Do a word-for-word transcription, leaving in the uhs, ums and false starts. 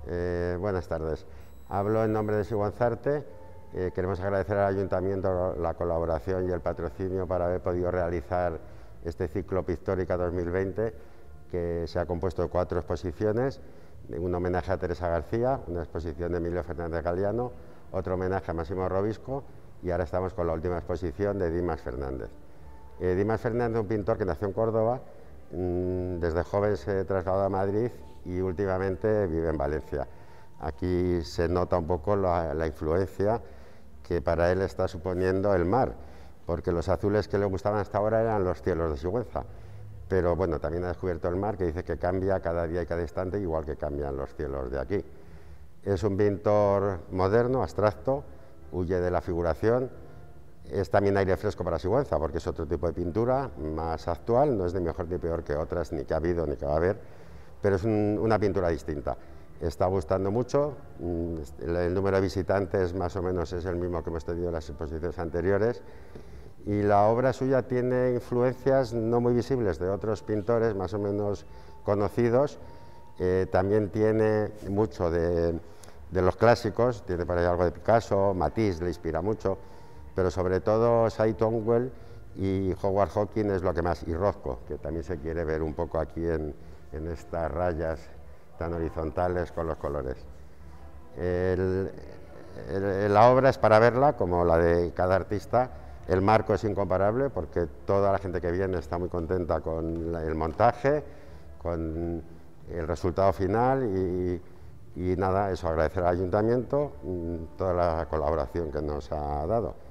Eh, buenas tardes. Hablo en nombre de Sigüenzarte. Eh, queremos agradecer al Ayuntamiento la colaboración y el patrocinio para haber podido realizar este ciclo Pictórica dos mil veinte, que se ha compuesto de cuatro exposiciones: un homenaje a Teresa García, una exposición de Emilio Fernández Galiano, otro homenaje a Máximo Robisco, y ahora estamos con la última exposición de Dimas Fernández. Eh, Dimas Fernández es un pintor que nació en Córdoba, mmm, desde joven se trasladó a Madrid y últimamente vive en Valencia. Aquí se nota un poco la, la influencia que para él está suponiendo el mar, porque los azules que le gustaban hasta ahora eran los cielos de Sigüenza, pero bueno, también ha descubierto el mar, que dice que cambia cada día y cada instante, igual que cambian los cielos de aquí. Es un pintor moderno, abstracto, huye de la figuración. Es también aire fresco para Sigüenza, porque es otro tipo de pintura, más actual, no es ni mejor ni peor que otras, ni que ha habido ni que va a haber, pero es un, una pintura distinta. Está gustando mucho, el, el número de visitantes más o menos es el mismo que hemos tenido en las exposiciones anteriores, y la obra suya tiene influencias no muy visibles de otros pintores más o menos conocidos. Eh, también tiene mucho de, de los clásicos, tiene por ahí algo de Picasso, Matisse le inspira mucho, pero sobre todo Cy Tongwell y Howard Hawking es lo que más, y Rothko, que también se quiere ver un poco aquí en, en estas rayas tan horizontales con los colores. El, el, la obra es para verla, como la de cada artista. El marco es incomparable porque toda la gente que viene está muy contenta con la, el montaje, con el resultado final y, y nada, eso, agradecer al Ayuntamiento toda la colaboración que nos ha dado.